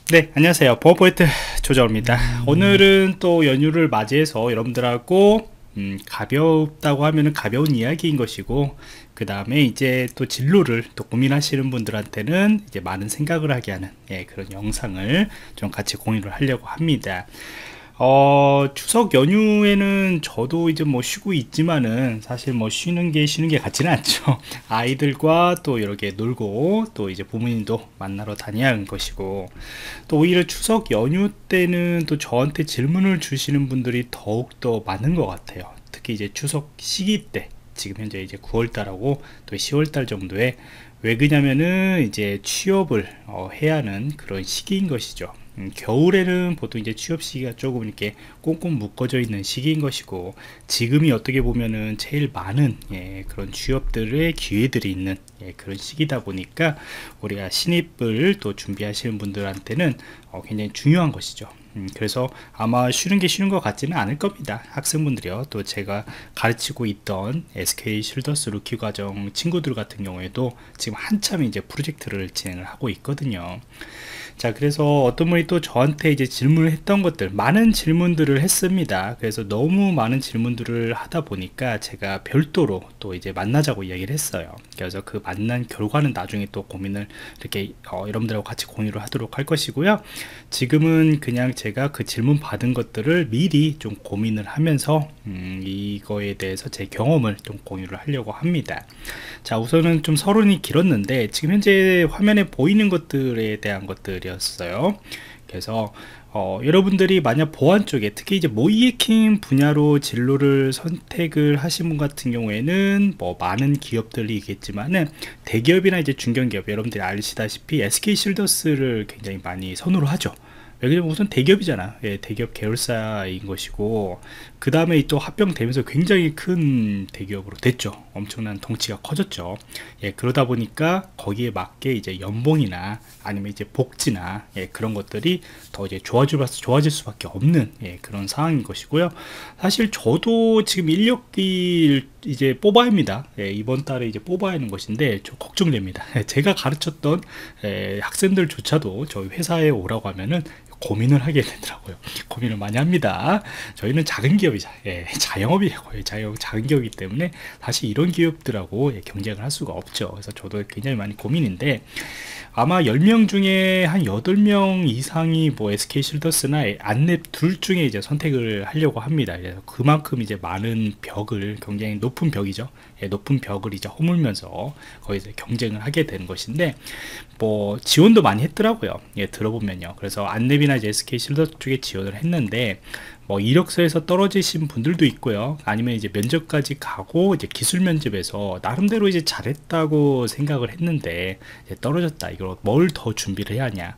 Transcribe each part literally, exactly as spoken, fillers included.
네, 안녕하세요. 버퍼포인트 조정입니다. 오늘은 또 연휴를 맞이해서 여러분들하고 음, 가볍다고 하면은 가벼운 이야기인 것이고, 그 다음에 이제 또 진로를 또 고민하시는 분들한테는 이제 많은 생각을 하게 하는, 예, 그런 영상을 좀 같이 공유를 하려고 합니다. 어, 추석 연휴에는 저도 이제 뭐 쉬고 있지만은 사실 뭐 쉬는 게 쉬는 게 같지는 않죠. 아이들과 또 이렇게 놀고 또 이제 부모님도 만나러 다녀야 하는 것이고, 또 오히려 추석 연휴 때는 또 저한테 질문을 주시는 분들이 더욱더 많은 것 같아요. 특히 이제 추석 시기 때, 지금 현재 이제 구월 달하고 또 시월 달 정도에, 왜 그러냐면은 이제 취업을 어, 해야 하는 그런 시기인 것이죠. 음, 겨울에는 보통 이제 취업 시기가 조금 이렇게 꽁꽁 묶어져 있는 시기인 것이고, 지금이 어떻게 보면은 제일 많은, 예, 그런 취업들의 기회들이 있는, 예, 그런 시기다 보니까 우리가 신입을 또 준비하시는 분들한테는 어, 굉장히 중요한 것이죠. 음, 그래서 아마 쉬는 게 쉬는 것 같지는 않을 겁니다. 학생분들이요. 또 제가 가르치고 있던 에스케이 실더스 루키 과정 친구들 같은 경우에도 지금 한참 이제 프로젝트를 진행을 하고 있거든요. 자, 그래서 어떤 분이 또 저한테 이제 질문을 했던 것들, 많은 질문들을 했습니다. 그래서 너무 많은 질문들을 하다 보니까 제가 별도로 또 이제 만나자고 이야기를 했어요. 그래서 그 만난 결과는 나중에 또 고민을 이렇게 어, 여러분들하고 같이 공유를 하도록 할 것이고요. 지금은 그냥 제가 그 질문 받은 것들을 미리 좀 고민을 하면서 음, 이거에 대해서 제 경험을 좀 공유를 하려고 합니다. 자, 우선은 좀 서론이 길었는데 지금 현재 화면에 보이는 것들에 대한 것들이었어요. 그래서 어, 여러분들이 만약 보안 쪽에, 특히 이제 모이에킹 분야로 진로를 선택을 하신 분 같은 경우에는 뭐 많은 기업들이 있겠지만은, 대기업이나 이제 중견기업, 여러분들이 아시다시피 에스케이 실더스를 굉장히 많이 선호를 하죠. 왜냐면 우선 대기업이잖아. 예, 대기업 계열사인 것이고, 그 다음에 또 합병되면서 굉장히 큰 대기업으로 됐죠. 엄청난 덩치가 커졌죠. 예, 그러다 보니까 거기에 맞게 이제 연봉이나 아니면 이제 복지나, 예, 그런 것들이 더 이제 좋아질, 좋아질 수밖에 없는, 예, 그런 상황인 것이고요. 사실 저도 지금 인력이 이제 뽑아야 합니다. 예, 이번 달에 이제 뽑아야 하는 것인데 좀 걱정됩니다. 제가 가르쳤던 예, 학생들조차도 저희 회사에 오라고 하면은 고민을 하게 되더라고요. 고민을 많이 합니다. 저희는 작은 기업이자, 예, 자영업이에요. 자영, 작은 기업이기 때문에 사실 이런 기업들하고, 예, 경쟁을 할 수가 없죠. 그래서 저도 굉장히 많이 고민인데, 아마 열 명 중에 한 여덟 명 이상이 뭐 에스케이 실더스나 안랩 둘 중에 이제 선택을 하려고 합니다. 그래서 그만큼 이제 많은 벽을, 굉장히 높은 벽이죠. 예, 높은 벽을 이제 허물면서 거기서 경쟁을 하게 되는 것인데, 뭐 지원도 많이 했더라고요. 예, 들어보면요. 그래서 안랩이나 이제 에스케이 실더스 쪽에 지원을 했는데, 뭐 이력서에서 떨어지신 분들도 있고요. 아니면 이제 면접까지 가고 이제 기술 면접에서 나름대로 이제 잘했다고 생각을 했는데 이제 떨어졌다. 이걸 뭘 더 준비를 해야 하냐?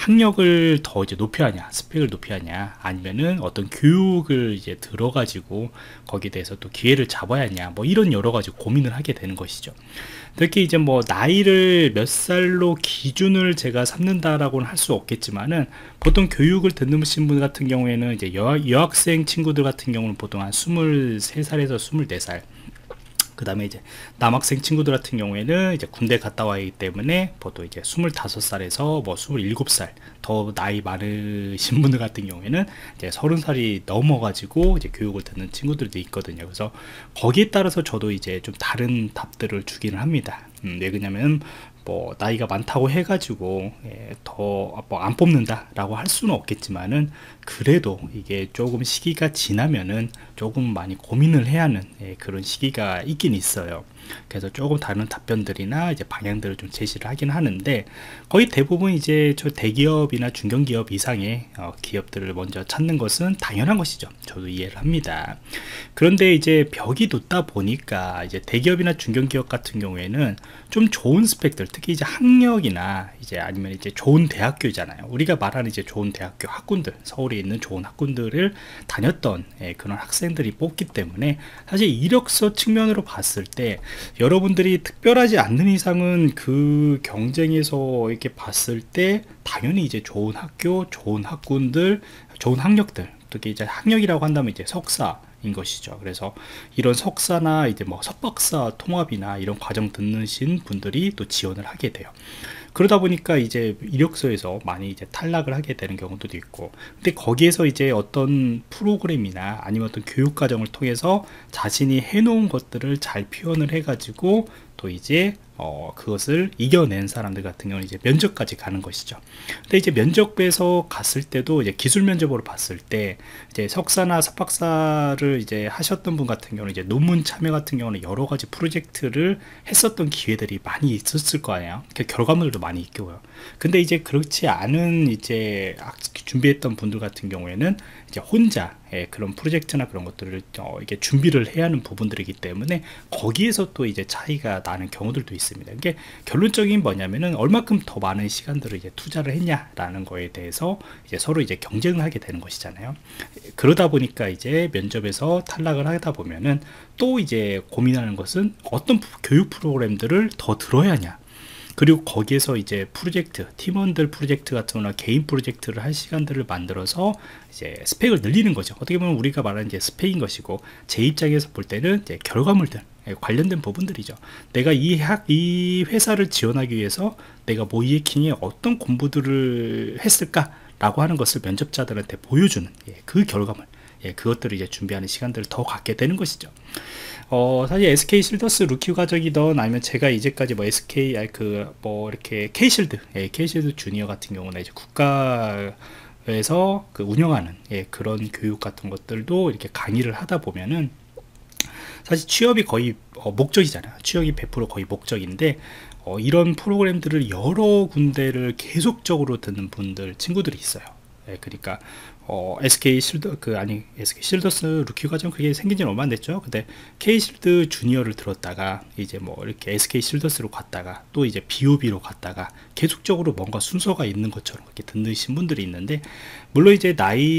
학력을 더 이제 높여야 하냐? 스펙을 높여야 하냐? 아니면은 어떤 교육을 이제 들어가지고 거기에 대해서 또 기회를 잡아야 하냐? 뭐 이런 여러 가지 고민을 하게 되는 것이죠. 특히 이제 뭐 나이를 몇 살로 기준을 제가 삼는다라고는 할 수 없겠지만은, 보통 교육을 듣는 분 같은 경우에는 이제 여, 여학생 친구들 같은 경우는 보통 한 스물세 살에서 스물네 살, 그 다음에 이제 남학생 친구들 같은 경우에는 이제 군대 갔다 와야 하기 때문에 보통 이제 스물다섯 살에서 뭐 스물일곱 살, 더 나이 많으신 분들 같은 경우에는 이제 서른 살이 넘어가지고 이제 교육을 듣는 친구들도 있거든요. 그래서 거기에 따라서 저도 이제 좀 다른 답들을 주기는 합니다. 음, 왜 그러냐면 뭐 나이가 많다고 해가지고, 예, 더 뭐 안 뽑는다 라고 할 수는 없겠지만은, 그래도 이게 조금 시기가 지나면은 조금 많이 고민을 해야 하는, 예, 그런 시기가 있긴 있어요. 그래서 조금 다른 답변들이나 이제 방향들을 좀 제시를 하긴 하는데, 거의 대부분 이제 저 대기업이나 중견기업 이상의 어, 기업들을 먼저 찾는 것은 당연한 것이죠. 저도 이해를 합니다. 그런데 이제 벽이 높다 보니까 이제 대기업이나 중견기업 같은 경우에는 좀 좋은 스펙들, 특히 이제 학력이나 이제 아니면 이제 좋은 대학교잖아요. 우리가 말하는 이제 좋은 대학교 학군들, 서울에 있는 좋은 학군들을 다녔던, 예, 그런 학생들이 뽑기 때문에, 사실 이력서 측면으로 봤을 때 여러분들이 특별하지 않는 이상은 그 경쟁에서 이렇게 봤을 때 당연히 이제 좋은 학교, 좋은 학군들, 좋은 학력들, 특히 이제 학력이라고 한다면 이제 석사, 인 것이죠. 그래서 이런 석사나 이제 뭐 석박사 통합이나 이런 과정 듣는 분들이 또 지원을 하게 돼요. 그러다 보니까 이제 이력서에서 많이 이제 탈락을 하게 되는 경우도 있고, 근데 거기에서 이제 어떤 프로그램이나 아니면 어떤 교육 과정을 통해서 자신이 해놓은 것들을 잘 표현을 해가지고 또 이제 어, 그것을 이겨낸 사람들 같은 경우는 이제 면접까지 가는 것이죠. 근데 이제 면접에서 갔을 때도 이제 기술 면접으로 봤을 때 이제 석사나 석박사를 이제 하셨던 분 같은 경우는 이제 논문 참여 같은 경우는 여러 가지 프로젝트를 했었던 기회들이 많이 있었을 거 아니에요. 그 결과물도 많이 있고요. 근데 이제 그렇지 않은 이제 준비했던 분들 같은 경우에는 이제 혼자 예, 그런 프로젝트나 그런 것들을 어, 이게 준비를 해야 하는 부분들이기 때문에 거기에서 또 이제 차이가 나는 경우들도 있습니다. 이게 결론적인 뭐냐면은 얼마큼 더 많은 시간들을 이제 투자를 했냐라는 거에 대해서 이제 서로 이제 경쟁을 하게 되는 것이잖아요. 그러다 보니까 이제 면접에서 탈락을 하다 보면은 또 이제 고민하는 것은 어떤 교육 프로그램들을 더 들어야 하냐. 그리고 거기에서 이제 프로젝트, 팀원들 프로젝트 같은 거나 개인 프로젝트를 할 시간들을 만들어서 이제 스펙을 늘리는 거죠. 어떻게 보면 우리가 말하는 이제 스펙인 것이고, 제 입장에서 볼 때는 이제 결과물들, 관련된 부분들이죠. 내가 이 학, 이 회사를 지원하기 위해서 내가 모이에킹에 어떤 공부들을 했을까라고 하는 것을 면접자들한테 보여주는 예, 그 결과물, 예, 그것들을 이제 준비하는 시간들을 더 갖게 되는 것이죠. 어, 사실 에스케이 실더스 루키 과정이던 아니면 제가 이제까지 뭐 에스케이, 그, 뭐 이렇게 K실드, 예, K실드 주니어 같은 경우는 이제 국가에서 그 운영하는 예, 그런 교육 같은 것들도 이렇게 강의를 하다 보면은 사실 취업이 거의 어, 목적이잖아요. 취업이 백 퍼센트 거의 목적인데, 어, 이런 프로그램들을 여러 군데를 계속적으로 듣는 분들, 친구들이 있어요. 예, 그러니까 어, 에스케이 실드 그 아니 에스케이 실더스 루키 과정 그게 생긴 지는 얼마 안 됐죠. 근데 K 실드 주니어를 들었다가 이제 뭐 이렇게 에스케이 실더스로 갔다가 또 이제 비오비로 갔다가 계속적으로 뭔가 순서가 있는 것처럼 이렇게 듣는 분들이 있는데, 물론 이제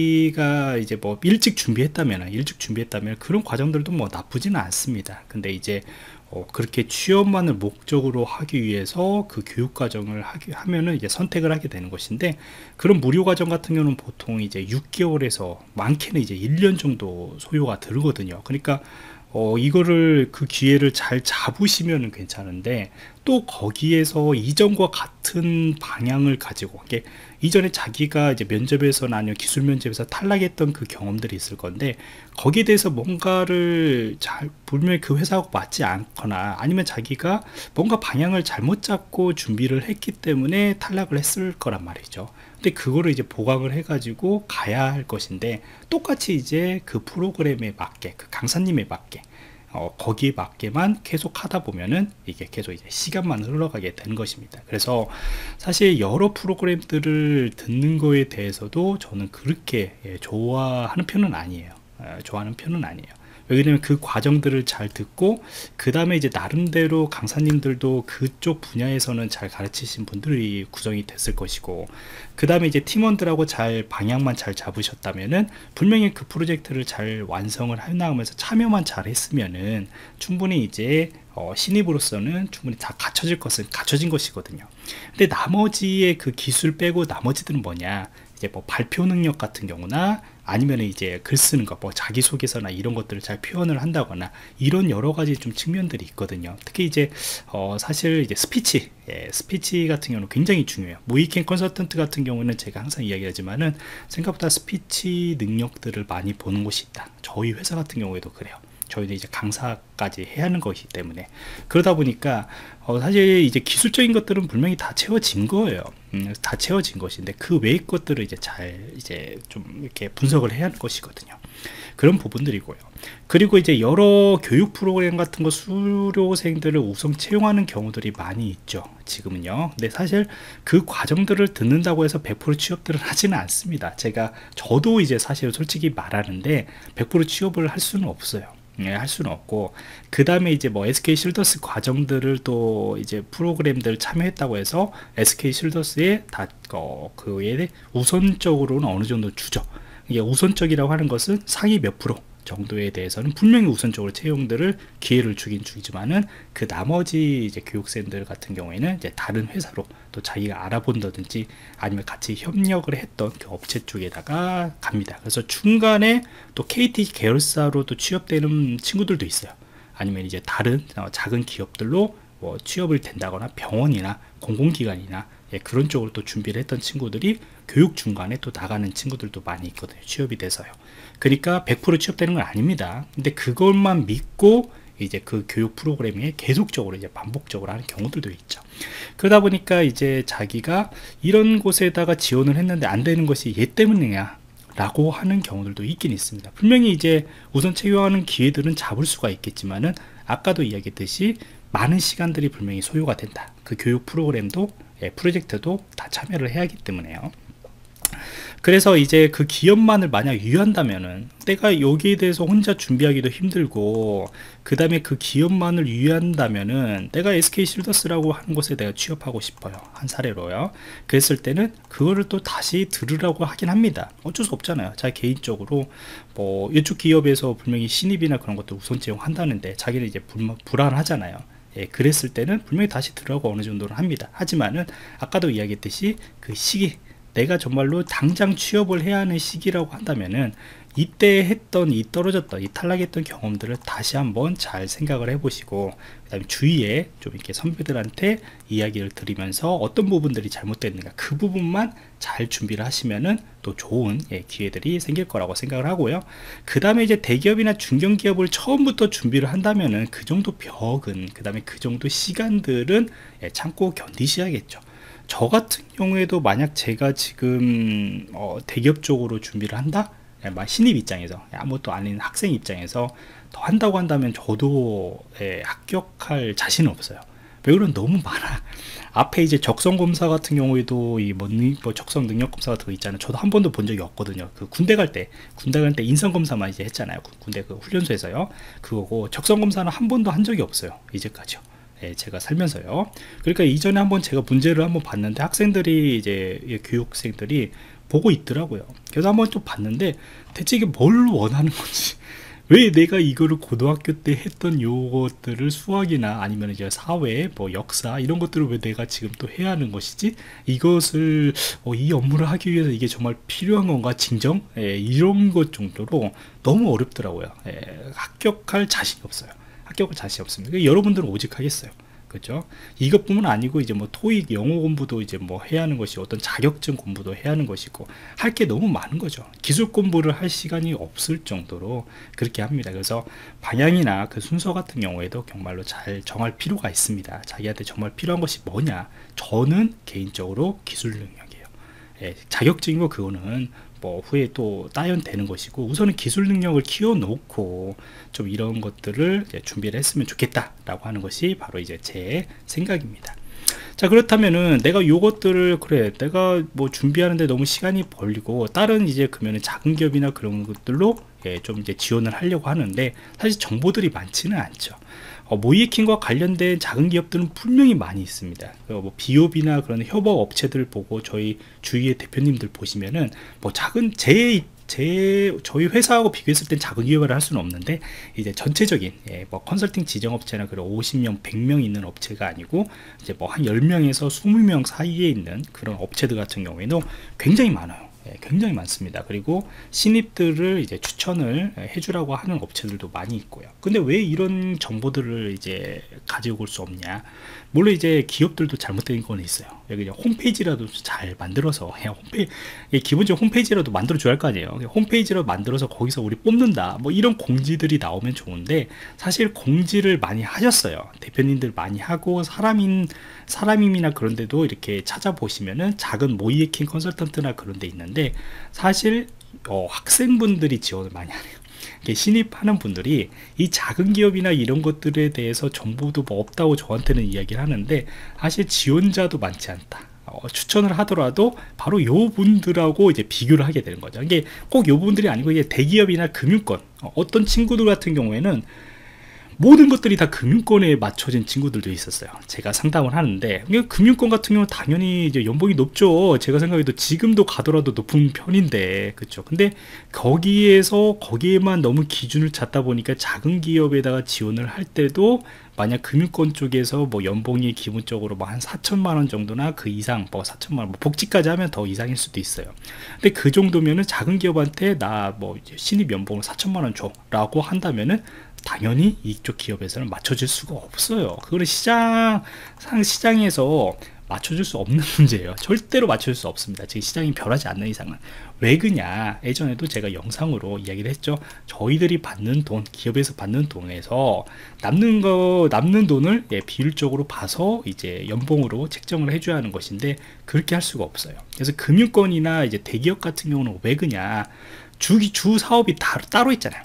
나이가 이제 뭐 일찍 준비했다면 일찍 준비했다면 그런 과정들도 뭐 나쁘지는 않습니다. 근데 이제 어, 그렇게 취업만을 목적으로 하기 위해서 그 교육 과정을 하기, 하면은 이제 선택을 하게 되는 것인데, 그런 무료 과정 같은 경우는 보통 이제 육 개월에서 많게는 이제 일 년 정도 소요가 들거든요. 그러니까 어, 이거를 그 기회를 잘 잡으시면 괜찮은데, 또 거기에서 이전과 같은 방향을 가지고, 이게 이전에 자기가 이제 면접에서나 아니면 기술 면접에서 탈락했던 그 경험들이 있을 건데, 거기에 대해서 뭔가를 잘 분명히 그 회사하고 맞지 않거나 아니면 자기가 뭔가 방향을 잘못 잡고 준비를 했기 때문에 탈락을 했을 거란 말이죠. 근데 그거를 이제 보강을 해가지고 가야 할 것인데, 똑같이 이제 그 프로그램에 맞게, 그 강사님에 맞게, 어, 거기에 맞게만 계속 하다 보면은 이게 계속 이제 시간만 흘러가게 되는 것입니다. 그래서 사실 여러 프로그램들을 듣는 거에 대해서도 저는 그렇게 예, 좋아하는 편은 아니에요. 어, 좋아하는 편은 아니에요. 왜냐면 그 과정들을 잘 듣고, 그 다음에 이제 나름대로 강사님들도 그쪽 분야에서는 잘 가르치신 분들이 구성이 됐을 것이고, 그 다음에 이제 팀원들하고 잘 방향만 잘 잡으셨다면은 분명히 그 프로젝트를 잘 완성을 해나가면서 참여만 잘 했으면은 충분히 이제 어, 신입으로서는 충분히 다 갖춰질 것은 갖춰진 것이거든요. 근데 나머지의 그 기술 빼고 나머지들은 뭐냐, 이제 뭐 발표 능력 같은 경우나 아니면 이제 글 쓰는 거, 뭐 자기소개서나 이런 것들을 잘 표현을 한다거나 이런 여러 가지 좀 측면들이 있거든요. 특히 이제 어 사실 이제 스피치, 예, 스피치 같은 경우는 굉장히 중요해요. 모이킹 컨설턴트 같은 경우는 제가 항상 이야기하지만은 생각보다 스피치 능력들을 많이 보는 곳이 있다. 저희 회사 같은 경우에도 그래요. 저희는 이제 강사까지 해야 하는 것이기 때문에, 그러다 보니까 어 사실 이제 기술적인 것들은 분명히 다 채워진 거예요. 음, 다 채워진 것인데 그 외의 것들을 이제 잘 이제 좀 이렇게 분석을 해야 하는 것이거든요. 그런 부분들이고요. 그리고 이제 여러 교육 프로그램 같은 거 수료생들을 우선 채용하는 경우들이 많이 있죠, 지금은요. 근데 사실 그 과정들을 듣는다고 해서 백 퍼센트 취업들을 하지는 않습니다. 제가 저도 이제 사실 솔직히 말하는데 백 퍼센트 취업을 할 수는 없어요. 예, 할 수는 없고, 그 다음에 이제 뭐 에스케이 실더스 과정들을 또 이제 프로그램들 참여했다고 해서 에스케이 실더스에 다 어, 그에 우선적으로는 어느 정도 주죠. 이게 우선적이라고 하는 것은 상위 몇 프로 정도에 대해서는 분명히 우선적으로 채용들을 기회를 주긴 주지만은 그 나머지 이제 교육생들 같은 경우에는 이제 다른 회사로 또 자기가 알아본다든지 아니면 같이 협력을 했던 그 업체 쪽에다가 갑니다. 그래서 중간에 또 케이티 계열사로 또 취업되는 친구들도 있어요. 아니면 이제 다른 작은 기업들로 뭐 취업을 된다거나 병원이나 공공기관이나 예, 그런 쪽으로 또 준비를 했던 친구들이 교육 중간에 또 나가는 친구들도 많이 있거든요. 취업이 돼서요. 그러니까 백 퍼센트 취업되는 건 아닙니다. 근데 그것만 믿고 이제 그 교육 프로그램에 계속적으로 이제 반복적으로 하는 경우들도 있죠. 그러다 보니까 이제 자기가 이런 곳에다가 지원을 했는데 안 되는 것이 얘 때문이냐 라고 하는 경우들도 있긴 있습니다. 분명히 이제 우선 채용하는 기회들은 잡을 수가 있겠지만은 아까도 이야기했듯이 많은 시간들이 분명히 소요가 된다. 그 교육 프로그램도 예, 프로젝트도 다 참여를 해야 하기 때문에요. 그래서 이제 그 기업만을 만약 유의한다면은 내가 여기에 대해서 혼자 준비하기도 힘들고 그 다음에 그 기업만을 유의한다면은 내가 에스케이실더스라고 하는 곳에 내가 취업하고 싶어요. 한 사례로요. 그랬을 때는 그거를 또 다시 들으라고 하긴 합니다. 어쩔 수 없잖아요. 자, 개인적으로 뭐 이쪽 기업에서 분명히 신입이나 그런 것도 우선 채용한다는데 자기는 이제 불, 불안하잖아요. 예, 그랬을 때는 분명히 다시 들으라고 어느 정도는 합니다. 하지만은 아까도 이야기했듯이 그 시기, 내가 정말로 당장 취업을 해야 하는 시기라고 한다면은 이때 했던 이 떨어졌던 이 탈락했던 경험들을 다시 한번 잘 생각을 해보시고 그 다음에 주위에 좀 이렇게 선배들한테 이야기를 드리면서 어떤 부분들이 잘못됐는가 그 부분만 잘 준비를 하시면은 또 좋은 예, 기회들이 생길 거라고 생각을 하고요. 그 다음에 이제 대기업이나 중견기업을 처음부터 준비를 한다면은 그 정도 벽은 그 다음에 그 정도 시간들은 예, 참고 견디셔야겠죠. 저 같은 경우에도 만약 제가 지금 어, 대기업 쪽으로 준비를 한다? 예, 신입 입장에서 아무것도 아닌 학생 입장에서 더 한다고 한다면 저도 예, 합격할 자신은 없어요. 왜 그러면 너무 많아. 앞에 이제 적성검사 같은 경우에도 이 뭐, 뭐 적성 능력검사 같은 거 있잖아요. 저도 한 번도 본 적이 없거든요. 그 군대 갈 때 군대 갈 때 인성검사만 이제 했잖아요. 군대 그 훈련소에서요. 그거고 적성검사는 한 번도 한 적이 없어요. 이제까지요. 예, 제가 살면서요. 그러니까 이전에 한번 제가 문제를 한번 봤는데 학생들이 이제 교육생들이 보고 있더라고요. 그래서 한번 좀 봤는데 대체 이게 뭘 원하는 건지, 왜 내가 이거를 고등학교 때 했던 요것들을 수학이나 아니면 이제 사회, 뭐 역사 이런 것들을 왜 내가 지금 또 해야 하는 것이지? 이것을 어, 이 업무를 하기 위해서 이게 정말 필요한 건가? 진정? 예, 이런 것 정도로 너무 어렵더라고요. 예, 합격할 자신이 없어요. 합격을 자신이 없습니다. 그러니까 여러분들은 오직 하겠어요. 그죠? 이것뿐만 아니고 이제 뭐 토익 영어 공부도 이제 뭐 해야 하는 것이 어떤 자격증 공부도 해야 하는 것이고 할 게 너무 많은 거죠. 기술 공부를 할 시간이 없을 정도로 그렇게 합니다. 그래서 방향이나 그 순서 같은 경우에도 정말로 잘 정할 필요가 있습니다. 자기한테 정말 필요한 것이 뭐냐? 저는 개인적으로 기술 능력이에요. 예, 자격증이고 그거는 뭐 후에 또 따연되는 것이고 우선은 기술 능력을 키워놓고 좀 이런 것들을 이제 준비를 했으면 좋겠다 라고 하는 것이 바로 이제 제 생각입니다. 자, 그렇다면은 내가 요것들을 그래 내가 뭐 준비하는데 너무 시간이 걸리고 다른 이제 그러면은 작은 기업이나 그런 것들로 예, 좀 이제 지원을 하려고 하는데 사실 정보들이 많지는 않죠. 어, 모이에킹과 관련된 작은 기업들은 분명히 많이 있습니다. 뭐 비옵이나 그런 협업 업체들 보고 저희 주위의 대표님들 보시면은 뭐 작은 제, 제 저희 회사하고 비교했을 땐 작은 기업을 할 수는 없는데 이제 전체적인 예, 뭐 컨설팅 지정업체나 그런 오십 명, 백 명 있는 업체가 아니고 이제 뭐 한 열 명에서 이십 명 사이에 있는 그런 업체들 같은 경우에는 굉장히 많아요. 굉장히 많습니다. 그리고 신입들을 이제 추천을 해주라고 하는 업체들도 많이 있고요. 근데 왜 이런 정보들을 이제 가지고 올 수 없냐? 물론 이제 기업들도 잘못된 건 있어요. 여기 그냥 홈페이지라도 잘 만들어서 그냥 홈페이지 기본적으로 홈페이지라도 만들어 줘야 할 거 아니에요. 홈페이지로 만들어서 거기서 우리 뽑는다 뭐 이런 공지들이 나오면 좋은데 사실 공지를 많이 하셨어요. 대표님들 많이 하고 사람인 사람임이나 그런 데도 이렇게 찾아보시면은 작은 모이에킹 컨설턴트나 그런 데 있는데 사실 어, 학생분들이 지원을 많이 하네요. 신입하는 분들이 이 작은 기업이나 이런 것들에 대해서 정보도 뭐 없다고 저한테는 이야기를 하는데 사실 지원자도 많지 않다. 어, 추천을 하더라도 바로 요 분들하고 이제 비교를 하게 되는 거죠. 이게 꼭 요 분들이 아니고 이게 대기업이나 금융권 어, 어떤 친구들 같은 경우에는 모든 것들이 다 금융권에 맞춰진 친구들도 있었어요. 제가 상담을 하는데 금융권 같은 경우는 당연히 이제 연봉이 높죠. 제가 생각해도 지금도 가더라도 높은 편인데, 그렇죠. 근데 거기에서 거기에만 너무 기준을 잡다 보니까 작은 기업에다가 지원을 할 때도 만약 금융권 쪽에서 뭐 연봉이 기본적으로 뭐 한 사천만 원 정도나 그 이상, 뭐 사천만 원, 뭐 복지까지 하면 더 이상일 수도 있어요. 근데 그 정도면은 작은 기업한테 나 뭐 신입 연봉을 사천만 원 줘 라고 한다면은 당연히 이쪽 기업에서는 맞춰줄 수가 없어요. 그거는 시장 상 시장에서 맞춰줄 수 없는 문제예요. 절대로 맞춰줄 수 없습니다. 지금 시장이 변하지 않는 이상은. 왜 그냐, 예전에도 제가 영상으로 이야기를 했죠. 저희들이 받는 돈, 기업에서 받는 돈에서 남는 거 남는 돈을 예, 비율적으로 봐서 이제 연봉으로 책정을 해줘야 하는 것인데, 그렇게 할 수가 없어요. 그래서 금융권이나 이제 대기업 같은 경우는 왜 그냐, 주, 주 사업이 다, 따로 있잖아요.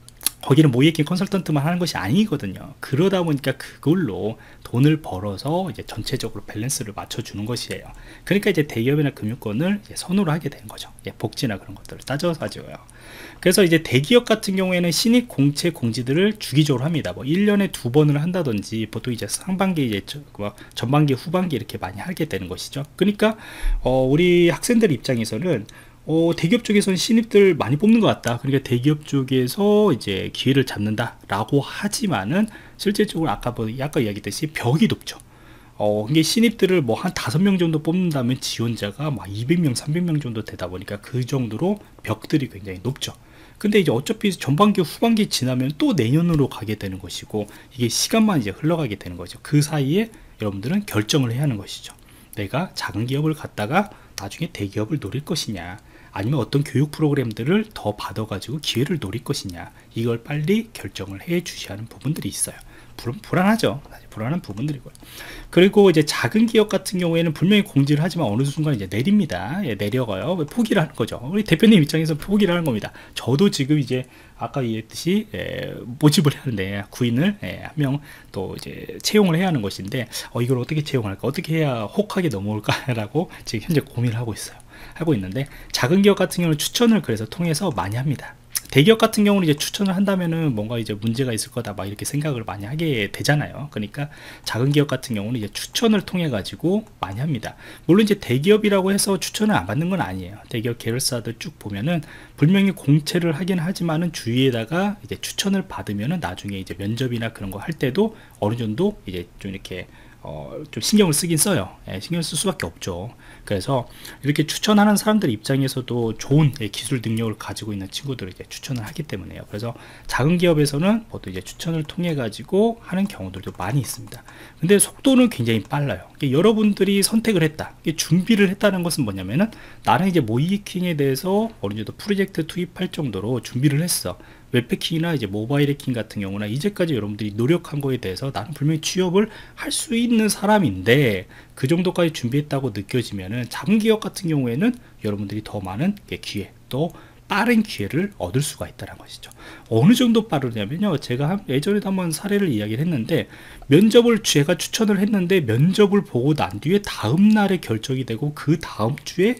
거기는 모이에킹 컨설턴트만 하는 것이 아니거든요. 그러다 보니까 그걸로 돈을 벌어서 이제 전체적으로 밸런스를 맞춰주는 것이에요. 그러니까 이제 대기업이나 금융권을 이제 선호를 하게 되는 거죠. 예, 복지나 그런 것들을 따져서 가지고요. 그래서 이제 대기업 같은 경우에는 신입 공채 공지들을 주기적으로 합니다. 뭐 일 년에 두 번을 한다든지, 보통 이제 상반기, 이제 전반기, 후반기 이렇게 많이 하게 되는 것이죠. 그러니까 어, 우리 학생들 입장에서는 어, 대기업 쪽에서는 신입들 많이 뽑는 것 같다. 그러니까 대기업 쪽에서 이제 기회를 잡는다 라고 하지만은, 실제적으로 아까 뭐 약간 이야기했듯이 벽이 높죠. 어, 이게 신입들을 뭐 한 다섯 명 정도 뽑는다면 지원자가 막 이백 명, 삼백 명 정도 되다 보니까 그 정도로 벽들이 굉장히 높죠. 근데 이제 어차피 전반기, 후반기 지나면 또 내년으로 가게 되는 것이고, 이게 시간만 이제 흘러가게 되는 거죠. 그 사이에 여러분들은 결정을 해야 하는 것이죠. 내가 작은 기업을 갔다가 나중에 대기업을 노릴 것이냐, 아니면 어떤 교육 프로그램들을 더 받아가지고 기회를 노릴 것이냐, 이걸 빨리 결정을 해 주셔야 하는 부분들이 있어요. 불, 불안하죠. 사실 불안한 부분들이고요. 그리고 이제 작은 기업 같은 경우에는 분명히 공지를 하지만 어느 순간 이제 내립니다. 예, 내려가요. 포기를 하는 거죠. 우리 대표님 입장에서 포기를 하는 겁니다. 저도 지금 이제 아까 얘기했듯이 예, 모집을 하는데 구인을 예, 한 명 또 이제 채용을 해야 하는 것인데, 어, 이걸 어떻게 채용할까, 어떻게 해야 혹하게 넘어올까라고 지금 현재 고민을 하고 있어요. 하고 있는데, 작은 기업 같은 경우는 추천을 그래서 통해서 많이 합니다. 대기업 같은 경우는 이제 추천을 한다면은 뭔가 이제 문제가 있을 거다 막 이렇게 생각을 많이 하게 되잖아요. 그러니까 작은 기업 같은 경우는 이제 추천을 통해 가지고 많이 합니다. 물론 이제 대기업이라고 해서 추천을 안 받는 건 아니에요. 대기업 계열사들 쭉 보면은 분명히 공채를 하긴 하지만은 주위에다가 이제 추천을 받으면은 나중에 이제 면접이나 그런 거 할 때도 어느 정도 이제 좀 이렇게 어, 좀 신경을 쓰긴 써요. 예, 신경 쓸 수밖에 없죠. 그래서 이렇게 추천하는 사람들 입장에서도 좋은 예, 기술 능력을 가지고 있는 친구들을 이제 추천을 하기 때문에요. 그래서 작은 기업에서는 보통 이제 추천을 통해 가지고 하는 경우들도 많이 있습니다. 근데 속도는 굉장히 빨라요. 여러분들이 선택을 했다, 준비를 했다는 것은 뭐냐면은, 나는 이제 모이킹에 대해서 어느 정도 프로젝트 투입할 정도로 준비를 했어. 웹해킹이나 이제 모바일 해킹 같은 경우나 이제까지 여러분들이 노력한 거에 대해서 나는 분명히 취업을 할 수 있는 사람인데, 그 정도까지 준비했다고 느껴지면은 작은 기업 같은 경우에는 여러분들이 더 많은 기회, 또 빠른 기회를 얻을 수가 있다는 것이죠. 어느 정도 빠르냐면요, 제가 예전에도 한번 사례를 이야기를 했는데, 면접을 제가 추천을 했는데 면접을 보고 난 뒤에 다음 날에 결정이 되고 그 다음 주에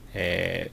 에,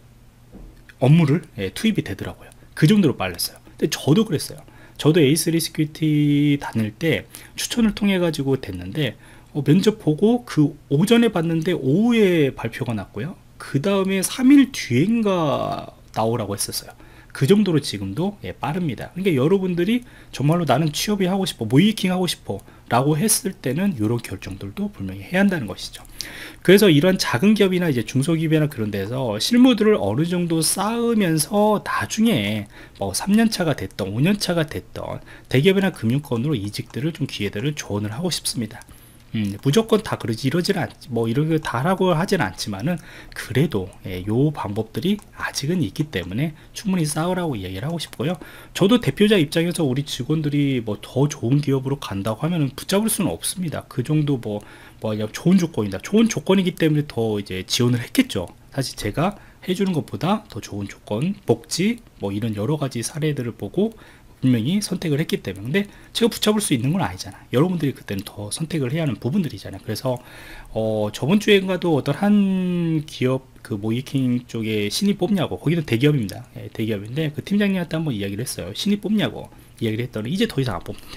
업무를 에, 투입이 되더라고요. 그 정도로 빨랐어요. 근데 저도 그랬어요. 저도 에이쓰리 시큐리티 다닐 때 추천을 통해 가지고 됐는데, 어, 면접 보고 그 오전에 봤는데 오후에 발표가 났고요. 그 다음에 삼 일 뒤인가 나오라고 했었어요. 그 정도로 지금도 예, 빠릅니다. 그러니까 여러분들이 정말로 나는 취업이 하고 싶어, 모이킹 하고 싶어 라고 했을 때는 이런 결정들도 분명히 해야 한다는 것이죠. 그래서 이런 작은 기업이나 이제 중소기업이나 그런 데서 실무들을 어느 정도 쌓으면서 나중에 뭐 삼 년 차가 됐던 오 년 차가 됐던 대기업이나 금융권으로 이직들을 좀 기회들을 조언을 하고 싶습니다. 음, 무조건 다 그러지 이러지는 않, 뭐 이렇게 다라고 하지는 않지만은, 그래도 예, 요 방법들이 아직은 있기 때문에 충분히 싸우라고 얘기를 하고 싶고요. 저도 대표자 입장에서 우리 직원들이 뭐 더 좋은 기업으로 간다고 하면은 붙잡을 수는 없습니다. 그 정도 뭐, 뭐 좋은 조건이다, 좋은 조건이기 때문에 더 이제 지원을 했겠죠. 사실 제가 해주는 것보다 더 좋은 조건, 복지, 뭐 이런 여러 가지 사례들을 보고 분명히 선택을 했기 때문에. 근데 제가 붙잡을 수 있는 건 아니잖아. 여러분들이 그때는 더 선택을 해야 하는 부분들이잖아요. 그래서 어, 저번 주에인가도 어떤 한 기업 그 모이킹 쪽에 신입 뽑냐고, 거기는 대기업입니다. 예, 대기업인데 그 팀장님한테 한번 이야기를 했어요. 신입 뽑냐고 이야기를 했더니 이제 더 이상 안 뽑는데요.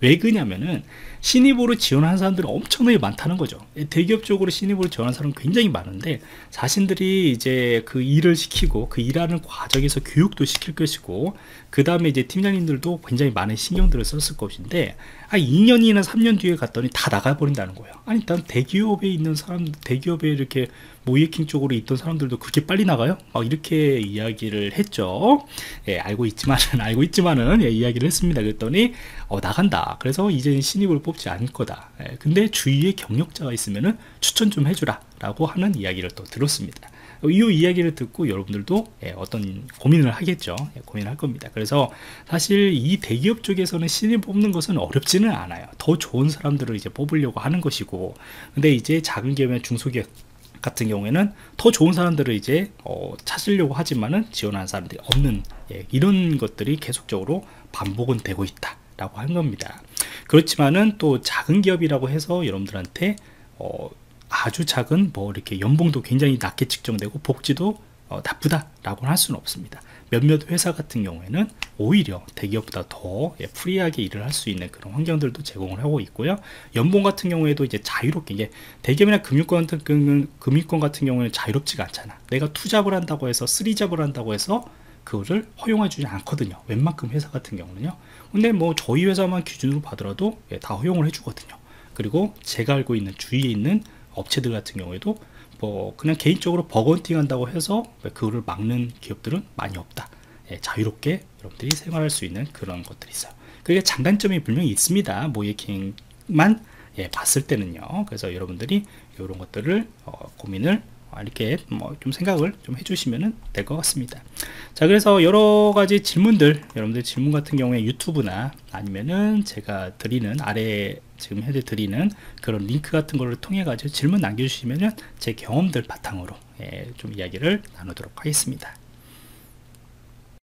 왜 그러냐면은 신입으로 지원하는 사람들은 엄청나게 많다는 거죠. 대기업 쪽으로 신입으로 지원하는 사람은 굉장히 많은데, 자신들이 이제 그 일을 시키고 그 일하는 과정에서 교육도 시킬 것이고, 그 다음에 이제 팀장님들도 굉장히 많은 신경들을 썼을 것인데, 아, 이 년이나 삼 년 뒤에 갔더니 다 나가버린다는 거예요. 아니, 일단 대기업에 있는 사람, 대기업에 이렇게 모이에킹 쪽으로 있던 사람들도 그렇게 빨리 나가요? 막 이렇게 이야기를 했죠. 예, 알고 있지만은, 알고 있지만은, 예, 이야기를 했습니다. 그랬더니, 어, 나간다. 그래서 이제는 신입을 뽑지 않을 거다. 예, 근데 주위에 경력자가 있으면은 추천 좀 해주라. 라고 하는 이야기를 또 들었습니다. 이 이야기를 듣고 여러분들도 예, 어떤 고민을 하겠죠. 예, 고민을 할 겁니다. 그래서 사실 이 대기업 쪽에서는 신입 뽑는 것은 어렵지는 않아요. 더 좋은 사람들을 이제 뽑으려고 하는 것이고, 근데 이제 작은 기업이나 중소기업 같은 경우에는 더 좋은 사람들을 이제 어, 찾으려고 하지만은 지원하는 사람들이 없는, 예, 이런 것들이 계속적으로 반복은 되고 있다 라고 한 겁니다. 그렇지만은 또 작은 기업이라고 해서 여러분들한테 어, 아주 작은 뭐 이렇게 연봉도 굉장히 낮게 측정되고 복지도 어, 나쁘다 라고는 할 수는 없습니다. 몇몇 회사 같은 경우에는 오히려 대기업보다 더 예, 프리하게 일을 할 수 있는 그런 환경들도 제공을 하고 있고요. 연봉 같은 경우에도 이제 자유롭게, 이게 대기업이나 금융권 같은, 금융권 같은 경우에는 자유롭지가 않잖아. 내가 투잡을 한다고 해서 쓰리잡을 한다고 해서 그거를 허용해 주지 않거든요. 웬만큼 회사 같은 경우는요. 근데 뭐 저희 회사만 기준으로 봐더라도 예, 다 허용을 해 주거든요. 그리고 제가 알고 있는 주위에 있는 업체들 같은 경우에도 뭐 그냥 개인적으로 버건팅 한다고 해서 그거를 막는 기업들은 많이 없다. 예, 자유롭게 여러분들이 생활할 수 있는 그런 것들이 있어요. 그게 장단점이 분명히 있습니다. 모이에킹만 예, 봤을 때는요. 그래서 여러분들이 이런 것들을 어, 고민을 이렇게 뭐 좀 생각을 좀 해주시면 될 것 같습니다. 자, 그래서 여러 가지 질문들, 여러분들 질문 같은 경우에 유튜브나 아니면은 제가 드리는 아래 지금 현재 드리는 그런 링크 같은 거를 통해 가지고 질문 남겨주시면은 제 경험들 바탕으로 예, 좀 이야기를 나누도록 하겠습니다.